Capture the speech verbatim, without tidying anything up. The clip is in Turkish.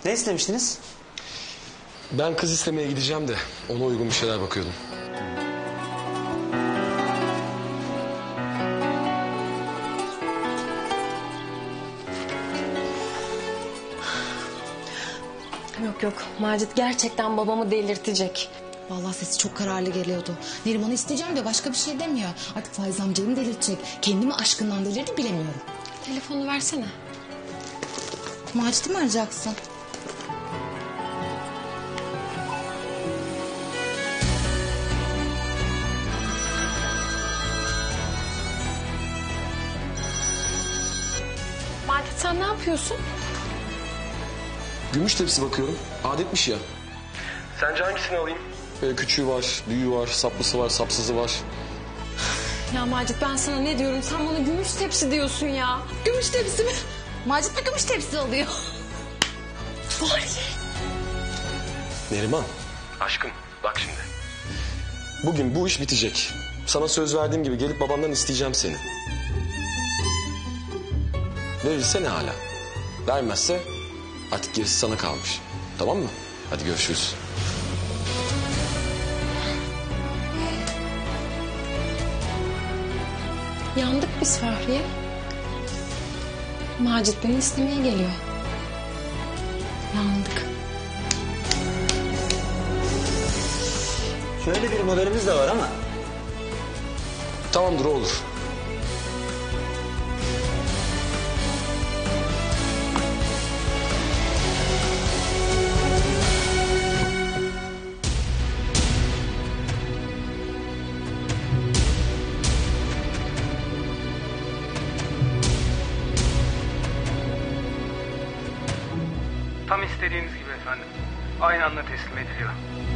Ne istemiştiniz? Ben kız istemeye gideceğim de ona uygun bir şeyler bakıyordum. Yok yok, Macit gerçekten babamı delirtecek. Vallahi sesi çok kararlı geliyordu. Neriman'ı isteyeceğim diyor, başka bir şey demiyor. Artık Faiz amcayı mı delirtecek, kendimi aşkından delirdi bilemiyorum. Telefonu versene. Macit'i mi arayacaksın? Macit sen ne yapıyorsun? Gümüş tepsi bakıyorum. Adetmiş ya. Sence hangisini alayım? Böyle küçüğü var, büyüğü var, saplısı var, sapsızı var. Ya Macit ben sana ne diyorum, sen bana gümüş tepsi diyorsun ya. Gümüş tepsi mi? Macit mi gümüş tepsi alıyor? Var ya. Neriman. Aşkım bak şimdi. Bugün bu iş bitecek. Sana söz verdiğim gibi gelip babandan isteyeceğim seni. Verirse ne hala? Vermezse artık gerisi sana kalmış. Tamam mı? Hadi görüşürüz. Yandık biz Fahriye. Macit beni istemeye geliyor. Yandık. Şöyle bir modelimiz de var ama. Tamamdır o olur. Tam istediğiniz gibi efendim. Aynı anda teslim ediliyor.